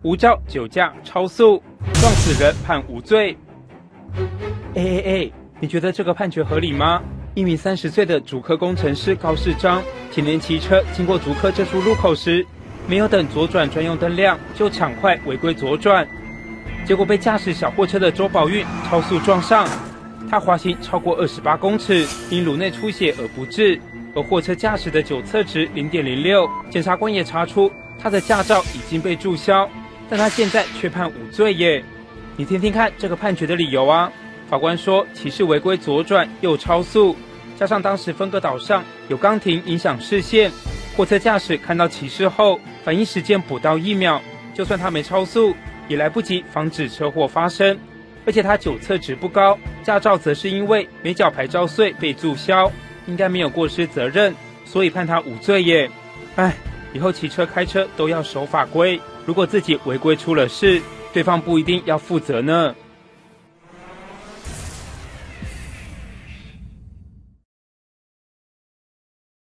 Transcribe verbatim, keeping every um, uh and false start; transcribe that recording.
无照酒驾超速撞死人判无罪。哎哎哎，你觉得这个判决合理吗？一名三十岁的竹科工程师高世章，前年骑车经过竹科这处路口时，没有等左转专用灯亮，就抢快违规左转，结果被驾驶小货车的周宝运超速撞上。他滑行超过二十八公尺，因颅内出血而不治。而货车驾驶的酒测值 零点零六， 检察官也查出他的驾照已经被注销，但他现在却判无罪耶。你听听看这个判决的理由啊。法官说，骑士违规左转又超速，加上当时分隔岛上有钢停影响视线，货车驾驶看到骑士后反应时间不到一秒，就算他没超速也来不及防止车祸发生。而且他酒测值不高，驾照则是因为没缴牌照税被注销，应该没有过失责任，所以判他无罪耶。唉，以后骑车开车都要守法规，如果自己违规出了事，对方不一定要负责呢。